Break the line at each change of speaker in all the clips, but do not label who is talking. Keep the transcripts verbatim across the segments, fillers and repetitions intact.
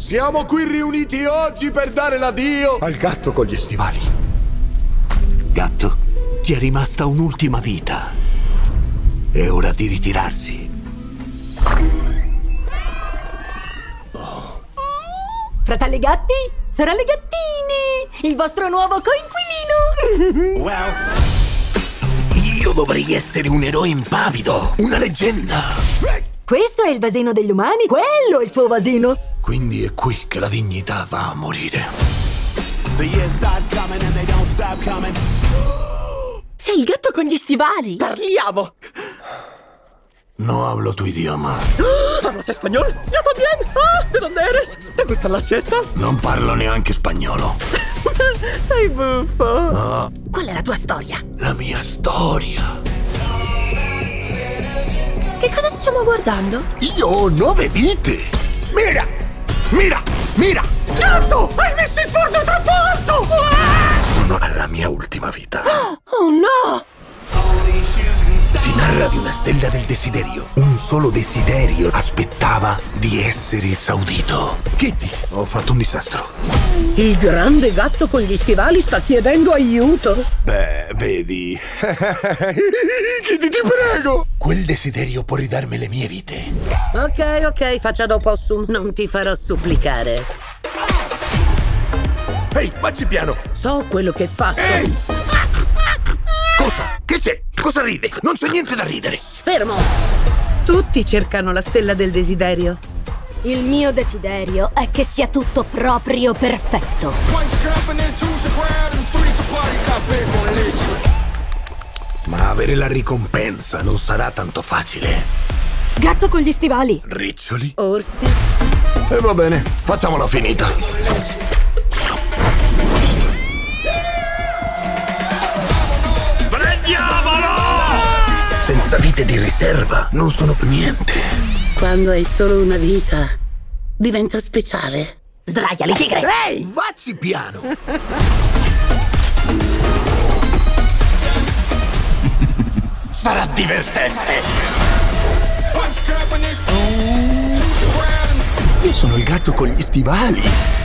Siamo qui riuniti oggi per dare l'addio al gatto con gli stivali.
Gatto, ti è rimasta un'ultima vita. È ora di ritirarsi.
Oh. Fratelli gatti, sorelle gattine, il vostro nuovo coinquilino.
Wow. Io dovrei essere un eroe impavido, una leggenda.
Questo è il vasino degli umani, quello è il tuo vasino.
Quindi è qui che la dignità va a morire.
Sei il gatto con gli stivali.
Parliamo.
No hablo tu idioma.
¿Hablas español? Yo también. Ah, ¿de dónde eres? ¿Te gustan las siestas?
Non parlo neanche spagnolo.
Sei buffo.
No.
Qual è la tua storia?
La mia storia.
Che cosa stiamo guardando?
Io ho nove vite. Mira! Mira! Mira!
Gatto! Hai messo il forno troppo alto!
Sono alla mia ultima vita.
Oh no!
Si narra di una stella del desiderio. Un solo desiderio aspettava di essere esaudito. Kitty, ho fatto un disastro.
Il grande gatto con gli stivali sta chiedendo aiuto.
Beh, vedi. Kitty, ti prego. Quel desiderio può ridarmi le mie vite.
Ok, ok, faccia da possum. Non ti farò supplicare.
Ehi, facci piano.
So quello che faccio.
Ehi! Cosa? Che c'è? Cosa ride? Non c'è niente da ridere.
Fermo! Tutti cercano la stella del desiderio.
Il mio desiderio è che sia tutto proprio perfetto.
Ma avere la ricompensa non sarà tanto facile.
Gatto con gli stivali.
Riccioli?
Orsi?
E va bene, facciamola finita. Senza vite di riserva non sono niente.
Quando hai solo una vita, diventa speciale.
Sdraiali, tigre!
Ehi, vacci piano! Sarà divertente! Io sono il gatto con gli stivali.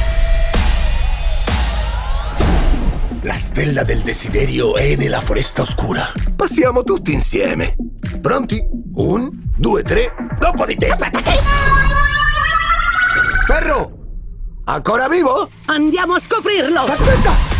La stella del desiderio è nella foresta oscura. Passiamo tutti insieme. Pronti? Un, due, tre. Dopo di te.
Aspetta, che?
Perro! Ancora vivo?
Andiamo a scoprirlo!
Aspetta!